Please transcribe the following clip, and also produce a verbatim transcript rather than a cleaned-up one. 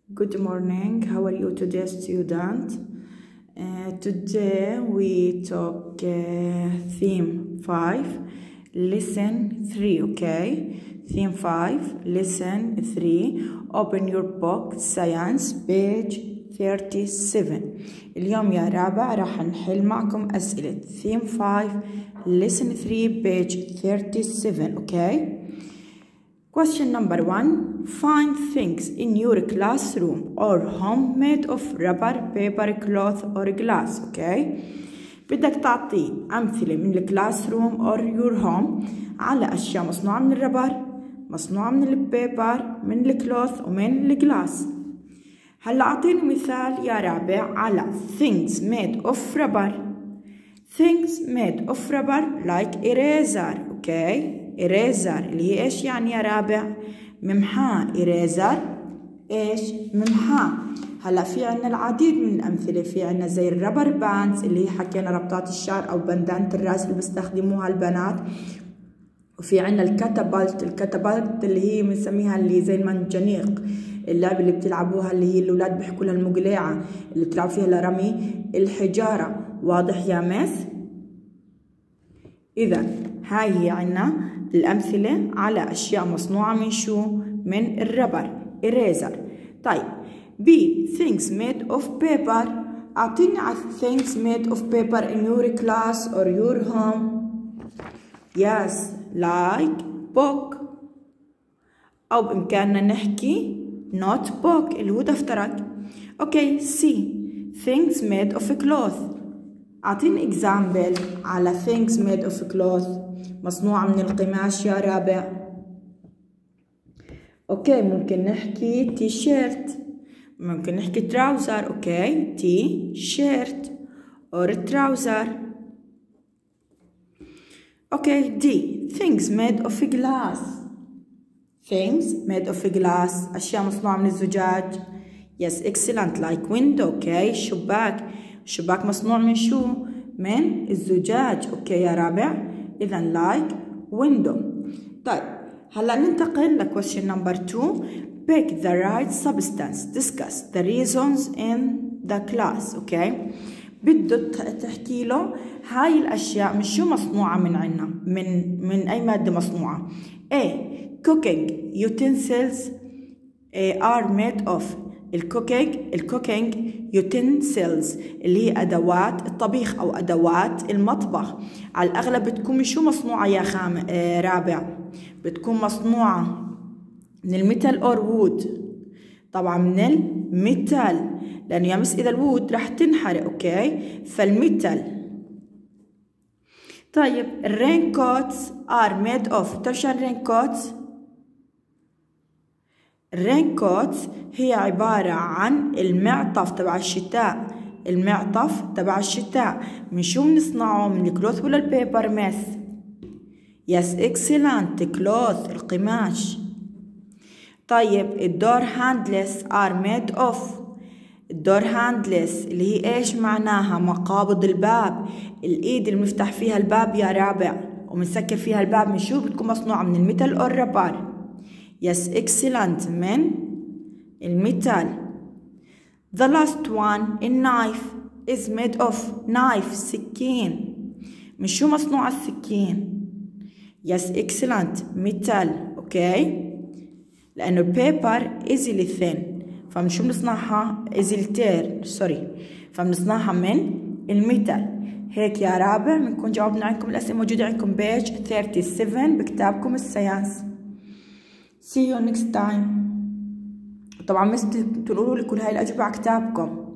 Good morning. How are you today, student? Uh, today we talk uh, theme five, lesson three. Okay, theme five, lesson three. Open your book, science, page thirty-seven. اليوم يا رابع راح نحل معكم أسئلة theme five, lesson three, page thirty-seven. Okay. Question number one. Find things in your classroom or home made of rubber, paper, cloth or glass. Okay. بدك تعطي أمثلة من الكلاس روم or your home على أشياء مصنوعة من الربر، مصنوعة من البيبر، من الكلوث ومن الجلاس. هلا أعطيني مثال يا رابع على things made of rubber. Things made of rubber like eraser. Okay. eraser اللي هي ايش يعني يا رابع؟ ممحاه. eraser ايش؟ ممحاه. هلا في عنا العديد من الامثله، في عنا زي الربر باندز اللي هي حكينا ربطات الشعر او بندانه الراس اللي بيستخدموها البنات، وفي عنا الكاتابلت. الكاتابلت اللي هي بنسميها اللي زي المنجنيق، اللعبه اللي بتلعبوها اللي هي الاولاد بيحكوا لها المقلعه اللي بتلعب فيها لرمي الحجاره. واضح يا مس؟ اذا هاي هي عنا الأمثلة على أشياء مصنوعة من شو؟ من الربر. eraser. طيب B. things made of paper. أعطيني على things made of paper in your class or your home. Yes, like book. أو بإمكاننا نحكي notebook اللي هو دفترك. Okay. C. things made of cloth. أعطيني example على things made of cloth مصنوعة من القماش يا رابع. اوكي ممكن نحكي تي شيرت، ممكن نحكي تراوزر. اوكي تي شيرت اور تراوزر. اوكي دي things made of glass. things made of glass أشياء مصنوعة من الزجاج. yes excellent like window. اوكي شباك. الشباك مصنوع من شو؟ من الزجاج. اوكي يا رابع. إذا like window. طيب هلا ننتقل ل question number two. Pick the right substance. Discuss the reasons in the class. اوكي بده تحكي له هاي الأشياء من شو مصنوعة من عنا، من من أي مادة مصنوعة. A. Cooking utensils are made of. الكوكينج الكوكينج يوتنسلز اللي هي أدوات الطبيخ أو أدوات المطبخ على الأغلب بتكون من شو مصنوعة يا خام آه رابع؟ بتكون مصنوعة من الميتال أور وود. طبعا من الميتال لأنه يا مس إذا الوود راح تنحرق. أوكي فالميتال. طيب الرين كوتس are made of. بتعرف شو الرين كوتس؟ الرين كوتس هي عبارة عن المعطف تبع الشتاء. المعطف تبع الشتاء من شو بنصنعه؟ من الكلوث ولا البيبر مس؟ يس اكسلنت كلوث القماش. طيب الدور هاندلس ار ميد اوف. الدور هاندلس اللي هي ايش معناها؟ مقابض الباب. الايد اللي بنفتح فيها الباب يا رابع وبنسكر فيها الباب من شو بتكون مصنوعة؟ من الميتال او الربر. yes excellent من الميتال. the last one a knife is made of. knife سكين من شو مصنوع السكين؟ yes excellent ميتال. اوكي لأنه paper easily thin فمن شو بنصنعها؟ easily tear سوري فبنصنعها من الميتال. هيك يا رابع بنكون جاوبنا عندكم الأسئلة موجودة عندكم page thirty-seven بكتابكم الساينس. see you next time. طبعا مس تقولوا لي كل هاي الأجوبة على كتابكم.